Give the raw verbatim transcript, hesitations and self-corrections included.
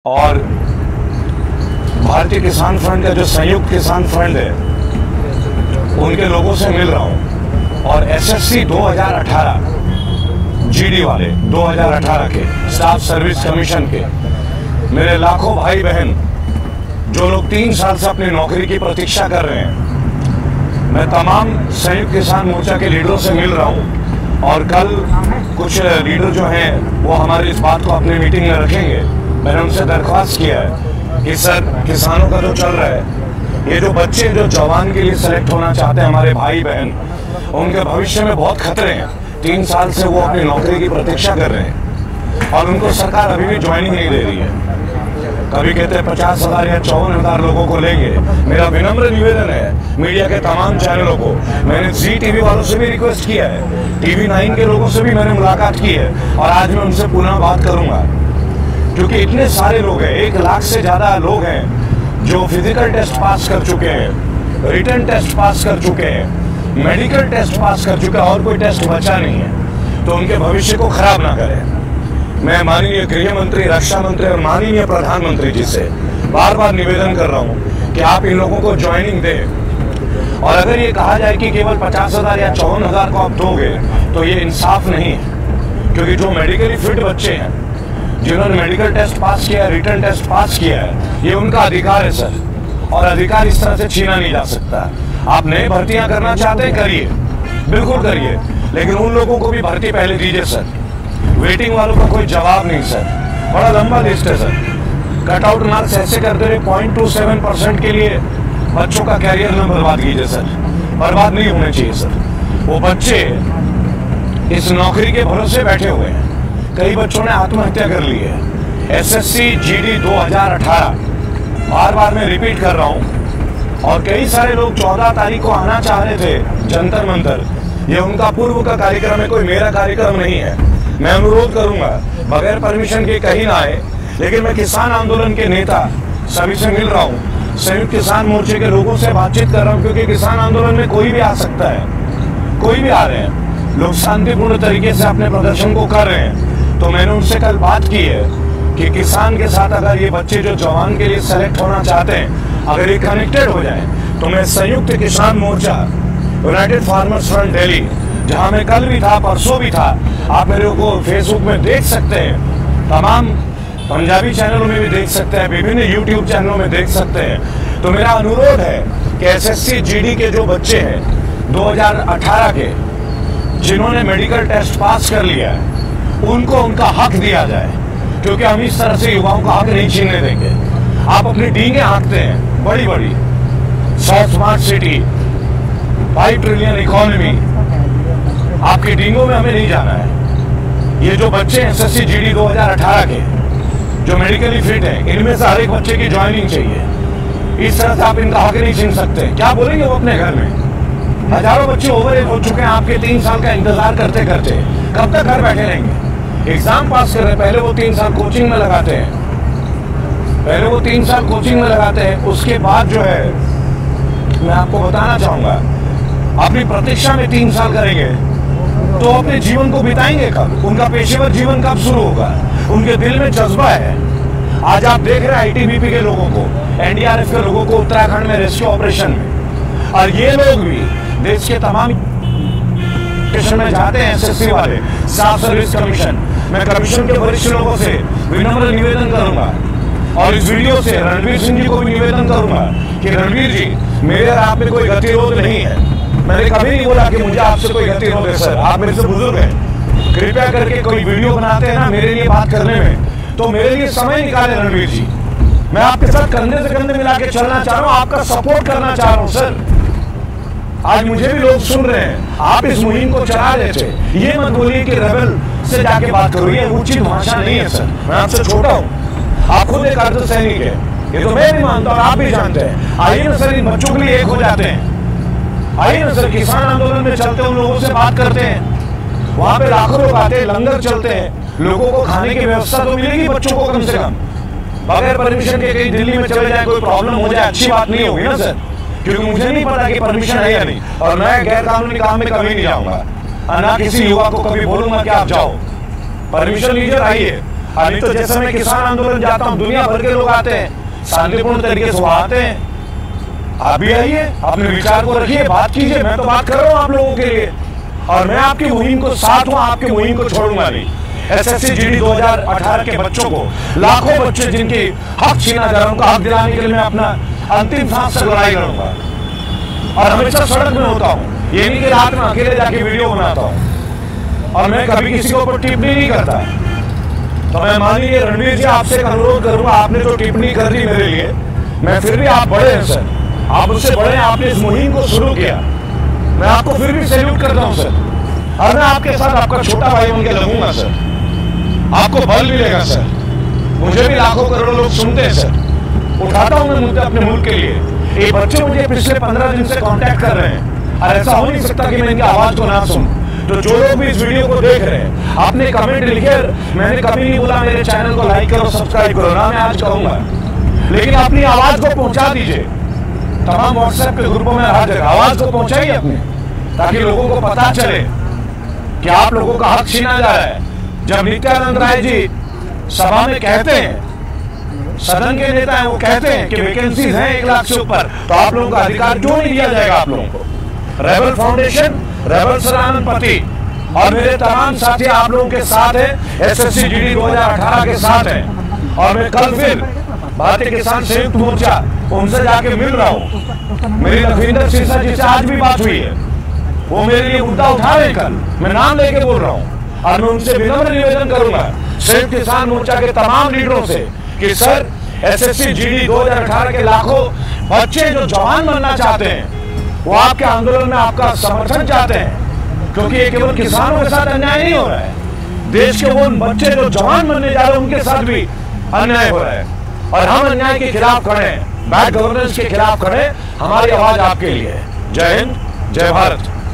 और भारतीय किसान फ्रंट का जो संयुक्त किसान फ्रंट है उनके लोगों से मिल रहा हूँ। और एसएससी दो हज़ार अठारह जीडी वाले दो हज़ार अठारह के स्टाफ सर्विस कमीशन के मेरे लाखों भाई बहन जो लोग तीन साल से अपनी नौकरी की प्रतीक्षा कर रहे हैं, मैं तमाम संयुक्त किसान मोर्चा के लीडरों से मिल रहा हूँ। और कल कुछ लीडर जो हैं वो हमारी इस बात को अपनी मीटिंग में रखेंगे। मैंने उनसे दरख्वास्त किया है कि सर, किसानों का जो चल रहा है, ये जो बच्चे जो जवान के लिए सेलेक्ट होना चाहते हैं, हमारे भाई बहन, उनके भविष्य में बहुत खतरे हैं। तीन साल से वो अपनी नौकरी की प्रतीक्षा कर रहे हैं और उनको सरकार अभी भी ज्वाइनिंग नहीं दे रही है। कभी कहते हैं पचास हजार या चौवन हजार लोगों को लेंगे। मेरा विनम्र निवेदन है मीडिया के तमाम चैनलों को, मैंने जी टीवी वालों से भी रिक्वेस्ट किया है, टीवी नाइन के लोगों से भी मैंने मुलाकात की है और आज मैं उनसे पुनः बात करूंगा, क्योंकि इतने सारे लोग हैं, एक लाख से ज्यादा लोग हैं जो फिजिकल टेस्ट पास कर चुके हैं, रिटन टेस्ट पास कर चुके हैं, मेडिकल टेस्ट पास कर चुके हैं और कोई टेस्ट बचा नहीं है। तो उनके भविष्य को खराब ना करें। मैं माननीय गृह मंत्री, रक्षा मंत्री और माननीय प्रधानमंत्री जी से बार बार निवेदन कर रहा हूं कि आप इन लोगों को ज्वाइनिंग दें। और अगर ये कहा जाए कि केवल पचास हजार या चौवन हजार को आप दोगे तो ये इंसाफ नहीं है, क्योंकि जो मेडिकली फिट बच्चे हैं, जिन्होंने मेडिकल टेस्ट पास किया है, रिटन टेस्ट पास किया है, ये उनका अधिकार है सर, और अधिकार इस तरह से छीना नहीं जा सकता। आप नई भर्तियां करना चाहते हैं, करिए, बिल्कुल करिए, लेकिन उन लोगों को भी भर्ती पहले दीजिए सर। वेटिंग वालों का कोई जवाब नहीं सर, बड़ा लंबा लिस्ट है सर। कटआउट मार्क्स ऐसे करते हुए पॉइंट टू सेवन परसेंट के लिए बच्चों का कैरियर न बर्बाद कीजिए सर, बर्बाद नहीं होने चाहिए सर। वो बच्चे इस नौकरी के भरोसे बैठे हुए हैं, कई बच्चों ने आत्महत्या कर ली है। एसएससी जीडी दो हज़ार अठारह बार बार मैं रिपीट कर रहा हूँ, और कई सारे लोग चौदह तारीख को आना चाह रहे थे जंतर मंतर, ये उनका पूर्व का कार्यक्रम है, कोई मेरा कार्यक्रम नहीं है। मैं अनुरोध करूंगा बगैर परमिशन के कहीं ना आए, लेकिन मैं किसान आंदोलन के नेता सभी से मिल रहा हूं, संयुक्त किसान मोर्चे के लोगों से बातचीत कर रहा हूं, क्योंकि किसान आंदोलन में कोई भी आ सकता है, कोई भी आ रहे हैं, लोग शांतिपूर्ण तरीके से अपने प्रदर्शन को कर रहे हैं। तो मैंने उनसे कल बात की है कि किसान के साथ अगर ये बच्चे जो जवान के लिए सेलेक्ट होना चाहते हैं, अगर ये कनेक्टेड हो जाए, तो मैं Samyukt Kisan Morcha, United Farmers Front Delhi, जहां मैं कल भी था, परसों भी था, आप मेरे को फेसबुक में देख सकते हैं, तमाम पंजाबी चैनलों में भी देख सकते हैं, विभिन्न यूट्यूब चैनलों में देख सकते हैं। तो मेरा अनुरोध है कि एसएससी जीडी के जो बच्चे हैं दो हज़ार अठारह के, जिन्होंने मेडिकल टेस्ट पास कर लिया है, उनको उनका हक दिया जाए, क्योंकि हम इस तरह से युवाओं का हक नहीं छीनने देंगे। आप अपनी डींगे हाँकते हैं बड़ी बड़ी, सौ smart city, five trillion economy, आपकी डींगों में हमें नहीं जाना है। ये जो बच्चे हैं एसएससी जीडी दो हज़ार अठारह के, जो मेडिकली फिट हैं, इनमें से हर एक बच्चे की ज्वाइनिंग चाहिए। इस तरह से आप इनका हक नहीं छीन सकते। क्या बोलेंगे वो अपने घर में? हजारों बच्चे ओवर एज हो चुके हैं आपके तीन साल का इंतजार करते करते, कब तक घर बैठे रहेंगे? एग्जाम पास कर रहे हैं, पहले वो तीन साल कोचिंग में लगाते हैं, पहले वो तीन साल कोचिंग में लगाते हैं, उसके बाद जो है, मैं आपको बताना चाहूंगा, अपनी प्रतीक्षा में तीन साल करेंगे तो अपने जीवन को बिताएंगे कब? उनका पेशेवर जीवन कब शुरू होगा? उनके दिल में जज्बा है। आज आप देख रहे हैं आईटीबीपी के लोगों को, एनडीआरएफ के लोगों को उत्तराखंड में रेस्क्यू ऑपरेशन में, और ये लोग भी देश के तमाम स्टेशन में जाते हैं। एसएससी वाले, स्टाफ सर्विस कमीशन, मैं कमीशन के वरिष्ठ लोगों से विनम्र निवेदन करूंगा, और इस वीडियो से रणवीर सिंह जी को भी निवेदन करूंगा कि रणवीर जी, मेरे और आप में कोई गतिरोध नहीं है। मैंने कभी नहीं बोला कि मुझे आपसे कोई गतिरोध है सर, आप मेरे से बुजुर्ग हैं। कृपया करके कोई वीडियो बनाते हैं ना मेरे लिए बात करने में, तो मेरे लिए समय निकाले रणवीर जी। मैं आपके साथ कंधे से कंधे मिला के चलना चाह रहा हूँ, आपका सपोर्ट करना चाह रहा हूँ सर। आज मुझे भी लोग सुन रहे हैं, आप इस मुहिम को चला रहे थे, ये मत बोलिए कि रेबल से जाके बात करो, ये उचित भाषा नहीं है सर। मैं आपसे छोटा हूँ, आप खुद एक अर्ध सैनिक है, ये तो मैं भी मानता हूँ, आप भी जानते हैं। आइए ना सर, इन बच्चों के लिए एक हो जाते हैं, आइए ना सर, किसान आंदोलन में चलते हैं, उन लोगों से बात करते हैं, वहां पे लाखों लोग आते हैं, लंगर चलते हैं, लोगों को खाने की व्यवस्था तो मिलेगी बच्चों को कम से कम। बगैर परमिशन के कहीं दिल्ली में चले जाए, कोई प्रॉब्लम हो जाए, अच्छी बात नहीं होगी ना सर, क्योंकि मुझे नहीं पता कि परमिशन है या नहीं, और मैं गैर कानूनी काम में कभी नहीं जाऊंगा, ना किसी युवा को कभी बोलूंगा कि आप जाओ। परमिशन लीजिए, आइए, अभी तो जैसे मैं किसान आंदोलन जाता हूँ, दुनिया भर के लोग आते हैं, शांतिपूर्ण तरीके से वो आते हैं। आप भी आइए, अपने विचार को रखिए, बात कीजिए। मैं तो बात कर रहा हूँ आप लोगों के लिए, और मैं आपकी मुहिम को साथ हूँ, आपकी मुहिम को छोड़ूंगा नहीं। एसएससी जीडी दो हज़ार अठारह के बच्चों को, लाखों बच्चे जिनकी हक छीना जा रहा है, उनको हक दिलाने के लिए मैं अपना अंतिम सांस तक लड़ाई लड़ूंगा। और हमेशा सड़क में होता हूँ, ये नहीं कि रात में अकेले जाके वीडियो बनाता हूँ, और मैं कभी किसी के ऊपर टिप्पणी नहीं करता। तो मैं माननीय रणवीर जी आपसे एक अनुरोध करूंगा, आपने जो टिप्पणी कर दी मेरे लिए, मैं फिर भी, आप बड़े हैं सर, आप मुझसे बड़े हैं, आपने इस मुहिम को शुरू किया, मैं आपको फिर भी सैल्यूट करता हूं सर। और मैं आपके साथ आपका छोटा भाई बन के लगूंगा सर, आपको बल मिलेगा सर। मुझे भी लाखों करोड़ों लोग सुनते हैं सर, उठाता हूं मैं मुद्दे अपने मुल्क के लिए। ये बच्चे मुझे पिछले पंद्रह दिन से कांटेक्ट कर रहे हैं, और ऐसा हो नहीं सकता कि मैं इनकी आवाज को ना सुनूं। तो जो लोग भी इस वीडियो को देख रहे हैं, आपने कमेंट लिखे, मैंने कभी नहीं बोला मेरे चैनल को लाइक करो, सब्सक्राइब करो, ना मैं आज कहूंगा, लेकिन अपनी आवाज को पहुंचा दीजिए तमाम व्हाट्सएप के ग्रुपों में, हर जगह आवाज को पहुंचाइए अपने, ताकि लोगों को पता चले कि आप लोगों का हक छीना जा रहा है। जब नित्यानंद राय जी सभा में कहते हैं, सदन के नेता हैं, वो कहते हैं कि वैकेंसीज हैं एक लाख से ऊपर, तो आप लोगों का अधिकार क्यों नहीं दिया जाएगा आप लोगों को? रेबल फाउंडेशन, रेबल सदानंद पति और मेरे तमाम साथी आप लोगों के साथ हैं, एसएससी जीडी दो हज़ार अठारह के साथ हैं। और मैं कल फिर भारतीय किसान संयुक्त मोर्चा उनसे जाके मिल रहा हूँ। मेरी लखविंदर सिरसा जी से आज भी बात हुई है, वो मेरे लिए मुद्दा उठा रहे हैं कल, मैं नाम लेके बोल रहा हूँ, और मैं उनसे विनम्र निवेदन करूंगा संयुक्त किसान मोर्चा के तमाम लीडरों से कि सर, एसएससी जीडी दो हज़ार अठारह के लाखों बच्चे जो जवान बनना चाहते हैं, वो आपके आंदोलन में आपका समर्थन चाहते हैं, क्योंकि ये केवल किसानों के साथ अन्याय नहीं हो रहा है, देश के वो बच्चे जो जवान बनने जा रहे हैं उनके साथ भी अन्याय हो रहा है। और हम अन्याय के खिलाफ खड़े हैं, बैड गवर्नेंस के खिलाफ खड़े, हमारी आवाज आपके लिए है। जय हिंद, जय भारत।